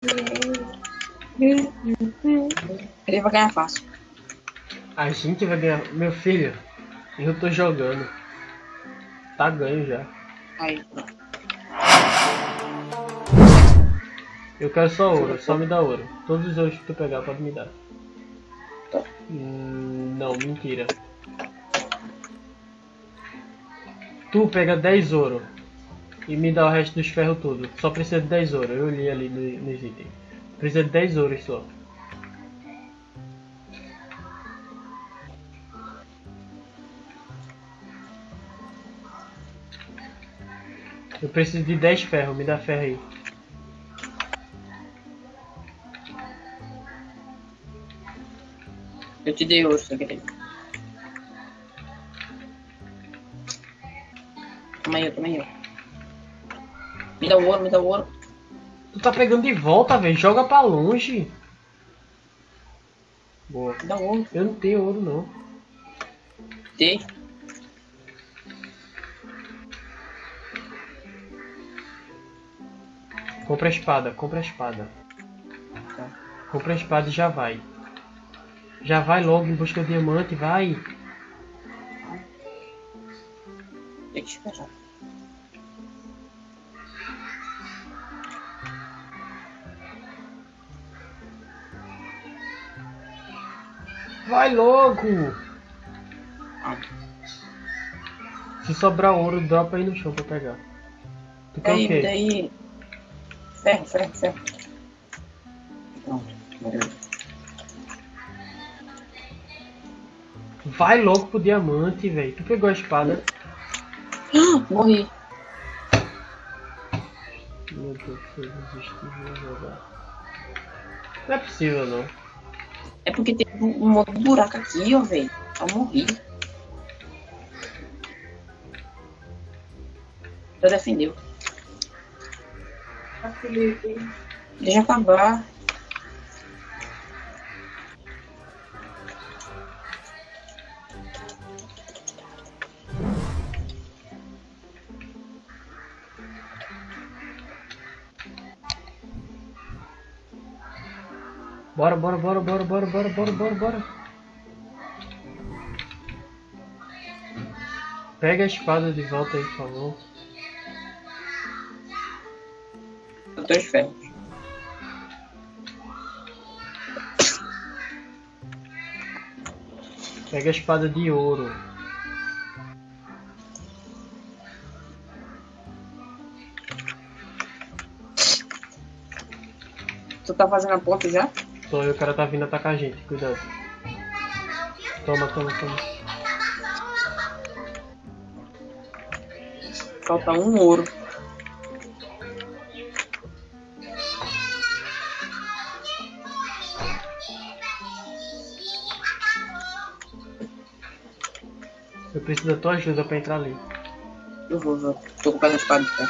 Ele vai ganhar fácil. A gente vai ganhar. Meu filho, eu tô jogando. Tá ganho já. Aí. Eu quero só ouro, só me dá ouro. Todos os ouros que tu pegar pode me dar. Tá. Não, mentira. Tu pega 10 ouro e me dá o resto dos ferros tudo. Só precisa de 10 ouro. Eu li ali nos itens. Precisa de 10 ouros só. Eu preciso de 10 ferros, me dá ferro aí. Eu te dei ouro, sem querer. Toma aí. Me dá o ouro, me dá o ouro. Tu tá pegando de volta, velho. Joga pra longe. Boa. Me dá o ouro. Eu não tenho ouro, não. Dei. Compra a espada, compra a espada. Tá. Compra a espada e já vai. Já vai logo em busca do diamante, vai. Tem que esperar. Vai logo. Ah. Se sobrar ouro, dropa aí no chão pra pegar. Tu quer o quê? Daí. Ferro. Pronto, beleza. Vai logo pro diamante, velho. Tu pegou a espada? Morri. Meu Deus, eu desisti de jogar. Não é possível, não. É porque tem um monte de buraco aqui, ó, velho. Eu morri. Já defendeu. Deixa acabar. Bora. Pega a espada de volta aí, por favor. Eu tô ferros. Pega a espada de ouro. Tu tá fazendo a ponte já? Tô, e o cara tá vindo atacar a gente, cuidado. Toma. Falta um ouro. Eu preciso da tua ajuda pra entrar ali. Eu vou. Tô com a espada de ferro.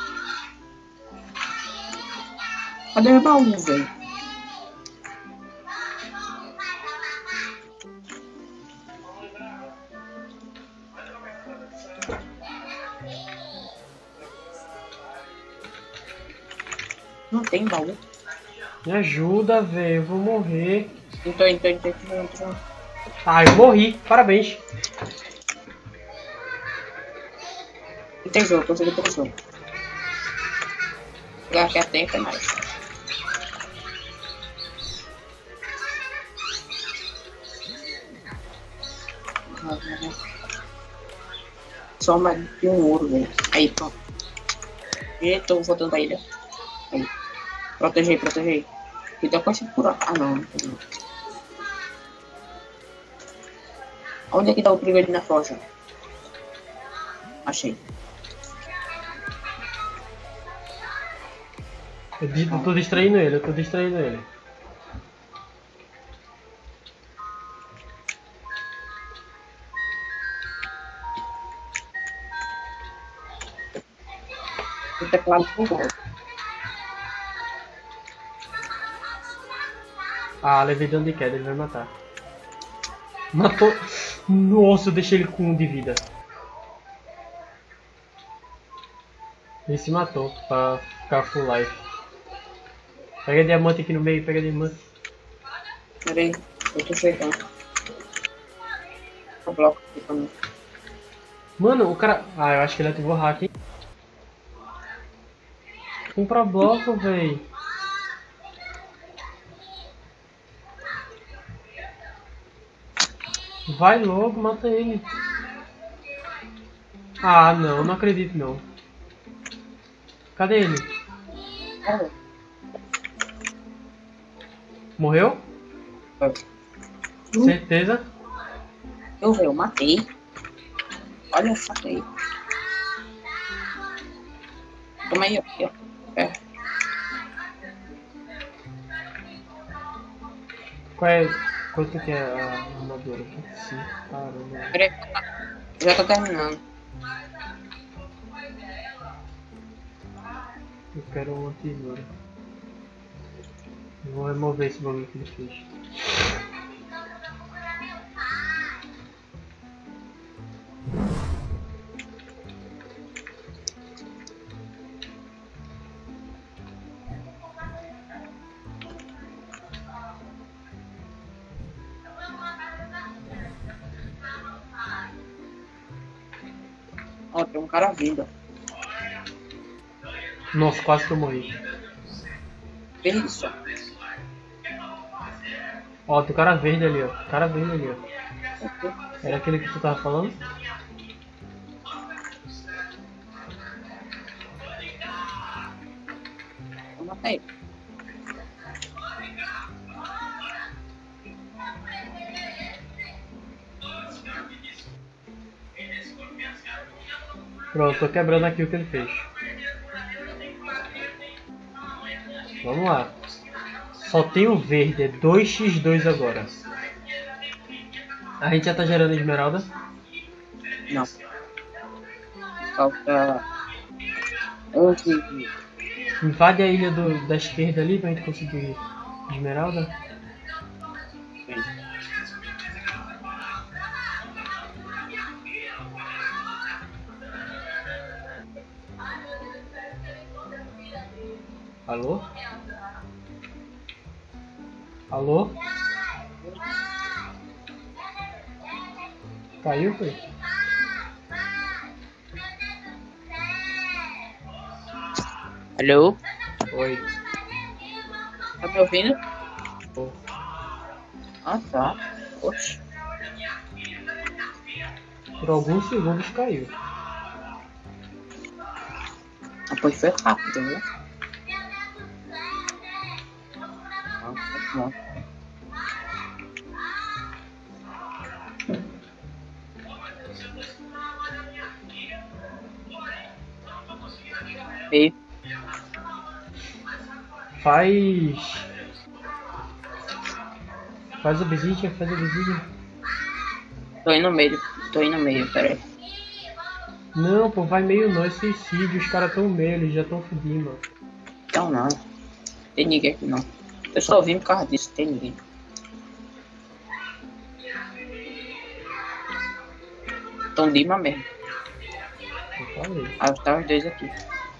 Cadê meu baú, velho? Não tem baú. Me ajuda, velho. Eu vou morrer. Então. Ah, eu morri. Parabéns. Não tem jogo, consegui ter jogo. Agora que é tempo é mais. Só mais de um ouro, velho. Aí, pronto. E tô voltando pra ilha. Aí. Protegei. E deu com esse buraco. Ah, não tem. Onde é que tá o primeiro na forja? Achei. Eu tô distraindo ele, O teclado bugou. Ah, levei dano de queda, ele vai matar. Matou. Nossa, eu deixei ele com 1 de vida. Ele se matou pra ficar full life. Pega diamante aqui no meio, pega diamante. Pera aí, eu tô chegando. O bloco aqui pra mim. Mano, o cara... Ah, eu acho que ele ativou hack, hein? Compra bloco, véi. Vai logo, mata ele. Ah, não, não acredito não. Cadê ele? Cara, Morreu? eu, Certeza? eu matei. Olha só aí. Toma aí, ó. Aqui, ó. É. Quanto que é a armadura? 25, caramba. Pera aí. Já tô terminando. Eu quero uma tesoura. Eu vou remover esse bagulho que ele fez. Ó, tem um cara vindo. Nossa, quase que eu morri. Vê isso. Ó, tem o cara verde ali, ó. Cara verde ali, ó. Era aquele que tu tava falando? Vou matar ele. Pronto, tô quebrando aqui o que ele fez. Vamos lá. Só tem o verde, é 2x2 agora. A gente já tá gerando esmeralda? Não. Falta 11. Invade a ilha da esquerda ali pra gente conseguir esmeralda. Alô? Alô? Caiu, foi? Alô? Oi. Tá me ouvindo? Ô. Ah, tá. Oxe. Por alguns segundos caiu. Ah, pois foi rápido, viu? Ah, tá bom. E Faz obsidian, faz obsidian. tô indo no meio. Tô indo no meio, pera aí. Não, pô, vai meio não, é suicídio, os caras tão meio, eles já tão fudidos, mano. Então não. Tem ninguém aqui não. Eu só vim por causa disso, tem ninguém. Tão Dima mesmo. Eu falei. Ah, tá os dois aqui.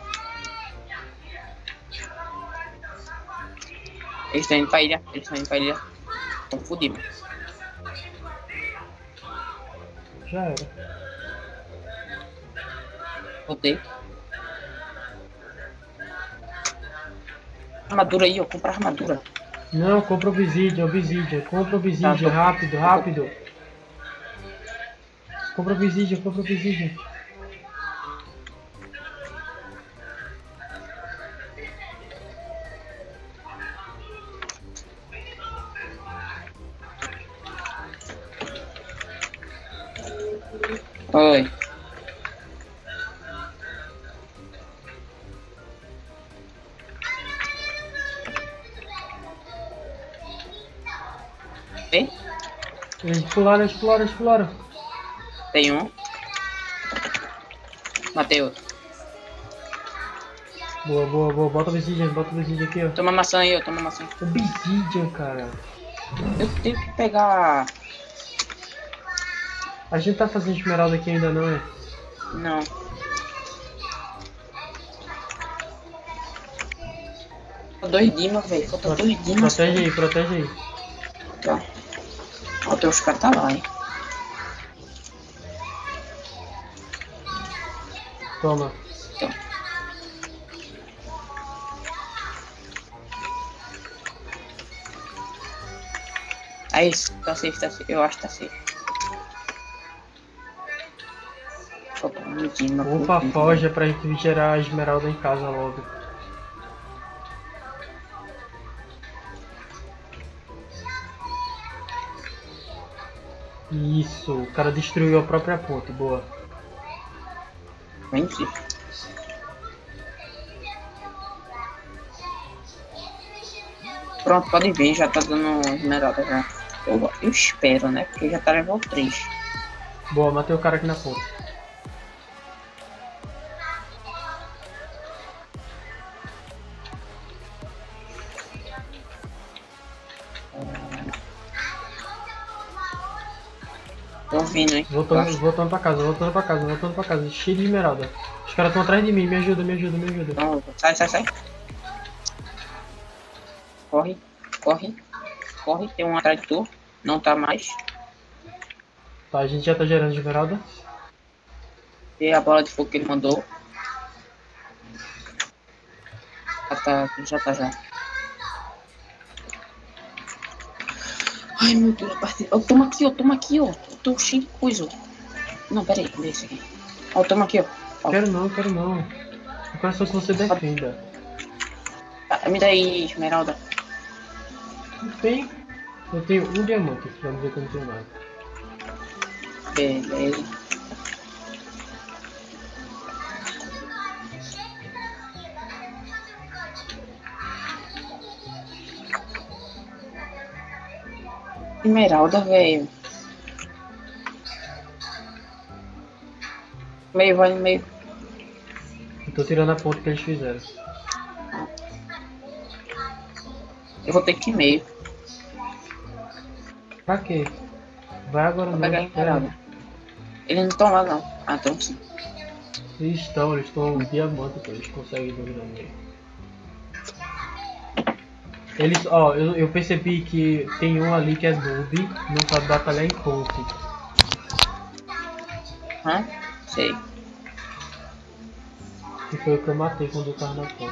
Eles estão indo pra ilha. Eles estão indo pra ilha. Tão fudidos. Já era. Voltei. Armadura aí, ó. Comprar armadura. Não, compra obsidian, compra obsidian, Tá, tô- rápido, rápido. Compra obsidian, compra obsidian. Oi. Tem? Eles pularam, eles pularam, eles pularam. Tem um. Matei outro. Boa, boa, boa. Bota obsidian aqui, ó. Toma maçã aí, ó. Toma maçã. Obsidian, cara. Eu tenho que pegar. A gente tá fazendo esmeralda aqui ainda não, é? Não. Falta 2 dimas, velho. Falta 2 dimas. Protege aí, protege aí. Tá. Ó, tem os caras tá lá, hein. Toma. Então. É isso, tá safe, tá safe. Eu acho que tá safe. Falta um dima. Opa, foge é pra gente gerar a esmeralda em casa logo. Isso, o cara destruiu a própria ponte, boa. Vem sim. Pronto, pode vir, já tá dando esmeralda já. Eu espero, né? Porque já tá level 3. Boa, matei o cara aqui na ponte. Tô ouvindo, hein? Voltando pra casa. Cheio de esmeralda. Os caras estão atrás de mim, me ajuda. Não, sai. Corre, tem um atrás de tu. Não tá mais. Tá, a gente já tá gerando esmeralda. E a bola de fogo que ele mandou. Já tá. Ai meu Deus, parceiro. Toma aqui, ó. Eu tô cheio de coisa. Não, pera aí, deixa aqui. Ó, toma aqui, ó. Quero não. Eu quero só que você defenda. Me dá aí, esmeralda. Eu tenho um diamante, pra não dizer que eu não tenho nada. Beleza. Esmeralda, velho. Vai no meio. Eu tô tirando a ponte que eles fizeram. Eu vou ter que ir meio. Pra quê? Vai agora Vou não. pegar a esmeralda. Eles não estão lá não. Ah, então sim. Eles estão diamante, pô, eles conseguem dominar ele. Eles, ó, eu percebi que tem um ali que é noob, não sabe batalhar em ponte. Sei. Que foi o que eu matei quando eu tava na ponte.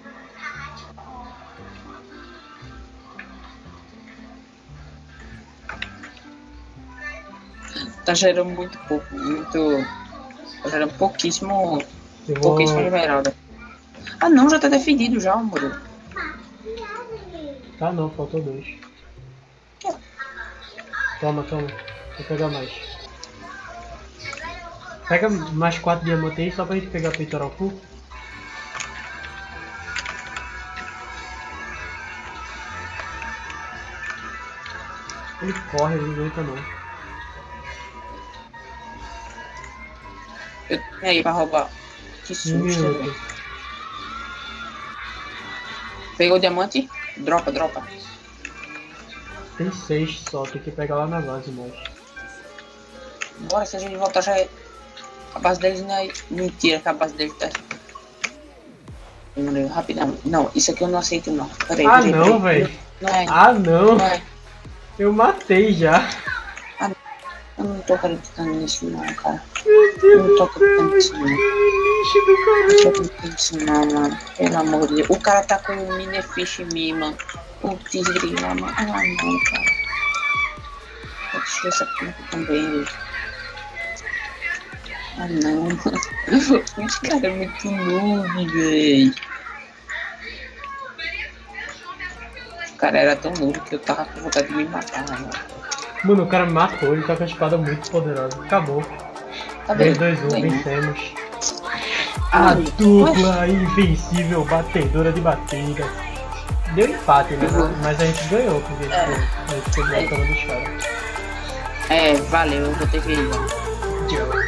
Tá gerando muito pouco, tá gerando pouquíssimo Eu vou... esmeralda. Ah não, já tá defendido já, amor. Tá não, faltou 2. Toma. Vou pegar mais. Pega mais 4 diamantes aí só pra gente pegar peitoral full. Ele corre, ele não aguenta não. Eu tenho aí pra roubar. Que susto, velho. Pegou o diamante? Dropa. Tem 6 só, tem que pegar lá na base mais. Bora, se a gente voltar já é... A base deles não é mentira que a base deles tá... Rapidão. Não, isso aqui eu não aceito não. Peraí, não, velho. Não é. Não. Não é. Eu matei já. Eu não tô acreditando nisso não, cara. Meu Deus Eu não tô do céu, acreditando nisso não. lixo do caralho. Eu não tô acreditando nisso não, mano. Pelo amor de Deus. O cara tá com o Minefish em mim, mano. O tigre lá, mano. Ah, não, cara. Deixa eu ver essa porra também, velho. Ah, não, mano. Esse cara é muito noob, velho. O cara era tão noob que eu tava com vontade de me matar, mano. Mano, o cara me matou, ele tá com a espada muito poderosa. Acabou. Tá 3, vendo? 2, 1, vencemos. Ah, A dupla invencível batedora de batidas. Deu empate, né? Mas a gente ganhou, porque a gente foi na cama dos caras. valeu, eu vou ter que ir. Tchau.